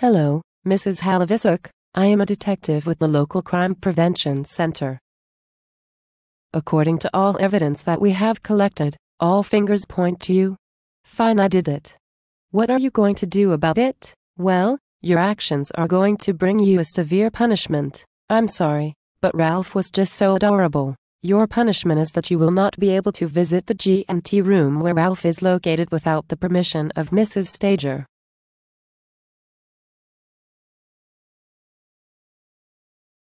Hello, Mrs. Halavisuk. I am a detective with the local crime prevention center. According to all evidence that we have collected, all fingers point to you. Fine, I did it. What are you going to do about it? Well, your actions are going to bring you a severe punishment. I'm sorry, but Ralph was just so adorable. Your punishment is that you will not be able to visit the G&T room where Ralph is located without the permission of Mrs. Stager.